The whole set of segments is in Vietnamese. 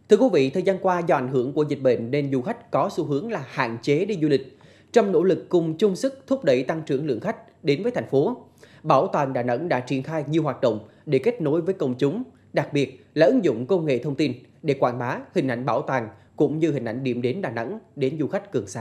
Thưa quý vị, thời gian qua do ảnh hưởng của dịch bệnh nên du khách có xu hướng là hạn chế đi du lịch. Trong nỗ lực cùng chung sức thúc đẩy tăng trưởng lượng khách đến với thành phố, Bảo tàng Đà Nẵng đã triển khai nhiều hoạt động để kết nối với công chúng, đặc biệt là ứng dụng công nghệ thông tin để quảng bá hình ảnh bảo tàng cũng như hình ảnh điểm đến Đà Nẵng đến du khách gần xa.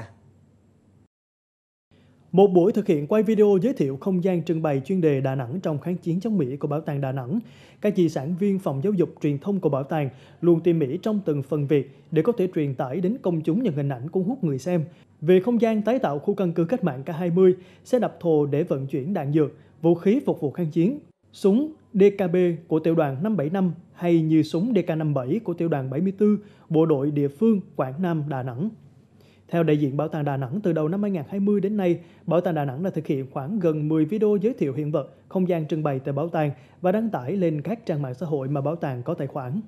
Một buổi thực hiện quay video giới thiệu không gian trưng bày chuyên đề Đà Nẵng trong kháng chiến chống Mỹ của Bảo tàng Đà Nẵng. Các di sản viên phòng giáo dục truyền thông của bảo tàng luôn tỉ mỉ trong từng phần việc để có thể truyền tải đến công chúng những hình ảnh cuốn hút người xem. Về không gian tái tạo khu căn cứ cách mạng K20, xe đạp thồ để vận chuyển đạn dược, vũ khí phục vụ kháng chiến, súng DKB của tiểu đoàn 575 hay như súng DK57 của tiểu đoàn 74, bộ đội địa phương Quảng Nam, Đà Nẵng. Theo đại diện Bảo tàng Đà Nẵng, từ đầu năm 2020 đến nay, Bảo tàng Đà Nẵng đã thực hiện khoảng gần 10 video giới thiệu hiện vật, không gian trưng bày tại bảo tàng và đăng tải lên các trang mạng xã hội mà bảo tàng có tài khoản.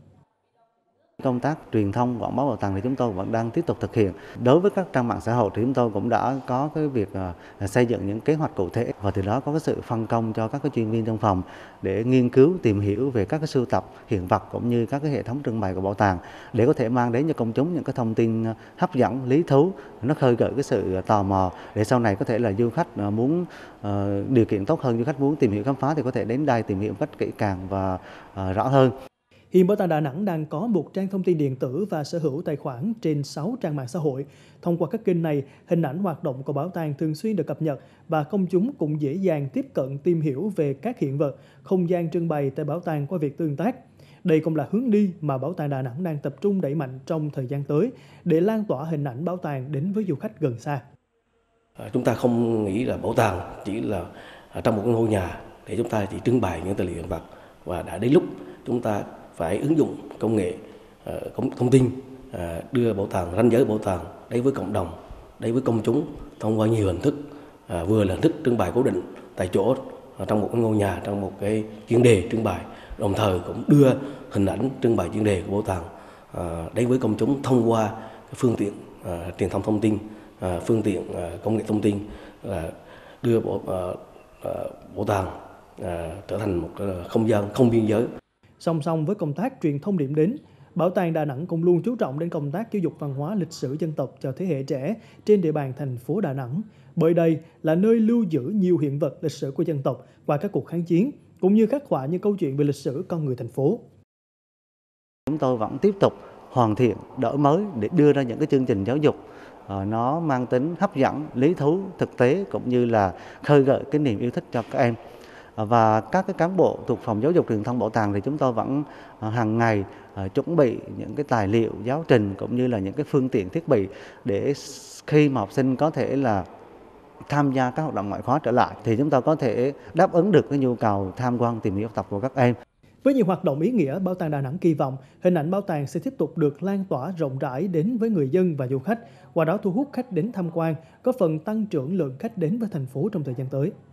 Công tác truyền thông quảng bá bảo tàng thì chúng tôi vẫn đang tiếp tục thực hiện. Đối với các trang mạng xã hội thì chúng tôi cũng đã có cái việc xây dựng những kế hoạch cụ thể và từ đó có cái sự phân công cho các cái chuyên viên trong phòng để nghiên cứu tìm hiểu về các cái sưu tập hiện vật cũng như các cái hệ thống trưng bày của bảo tàng để có thể mang đến cho công chúng những cái thông tin hấp dẫn, lý thú, nó khơi gợi cái sự tò mò để sau này có thể là du khách muốn điều kiện tốt hơn, du khách muốn tìm hiểu khám phá thì có thể đến đây tìm hiểu một cách kỹ càng và rõ hơn. Hiện Bảo tàng Đà Nẵng đang có một trang thông tin điện tử và sở hữu tài khoản trên 6 trang mạng xã hội. Thông qua các kênh này, hình ảnh hoạt động của bảo tàng thường xuyên được cập nhật và công chúng cũng dễ dàng tiếp cận tìm hiểu về các hiện vật, không gian trưng bày tại bảo tàng qua việc tương tác. Đây cũng là hướng đi mà Bảo tàng Đà Nẵng đang tập trung đẩy mạnh trong thời gian tới để lan tỏa hình ảnh bảo tàng đến với du khách gần xa. Chúng ta không nghĩ là bảo tàng chỉ là trong một ngôi nhà để chúng ta chỉ trưng bày những tài liệu hiện vật, và đã đến lúc chúng ta phải ứng dụng công nghệ thông tin, đưa bảo tàng, ranh giới bảo tàng đến với cộng đồng, đến với công chúng thông qua nhiều hình thức, vừa là hình thức trưng bày cố định tại chỗ trong một ngôi nhà, trong một cái chuyên đề trưng bày, đồng thời cũng đưa hình ảnh trưng bày chuyên đề của bảo tàng đến với công chúng thông qua phương tiện truyền thông thông tin, phương tiện công nghệ thông tin, đưa bảo tàng trở thành một không gian không biên giới. Song song với công tác truyền thông điểm đến, Bảo tàng Đà Nẵng cũng luôn chú trọng đến công tác giáo dục văn hóa lịch sử dân tộc cho thế hệ trẻ trên địa bàn thành phố Đà Nẵng. Bởi đây là nơi lưu giữ nhiều hiện vật lịch sử của dân tộc qua các cuộc kháng chiến, cũng như khắc họa những câu chuyện về lịch sử con người thành phố. Chúng tôi vẫn tiếp tục hoàn thiện, đổi mới để đưa ra những cái chương trình giáo dục nó mang tính hấp dẫn, lý thú, thực tế cũng như là khơi gợi cái niềm yêu thích cho các em. Và các cái cán bộ thuộc phòng giáo dục truyền thông bảo tàng thì chúng tôi vẫn hàng ngày chuẩn bị những cái tài liệu, giáo trình cũng như là những cái phương tiện thiết bị để khi mà học sinh có thể là tham gia các hoạt động ngoại khóa trở lại thì chúng ta có thể đáp ứng được cái nhu cầu tham quan tìm hiểu học tập của các em. Với nhiều hoạt động ý nghĩa, Bảo tàng Đà Nẵng kỳ vọng hình ảnh bảo tàng sẽ tiếp tục được lan tỏa rộng rãi đến với người dân và du khách, qua đó thu hút khách đến tham quan, có phần tăng trưởng lượng khách đến với thành phố trong thời gian tới.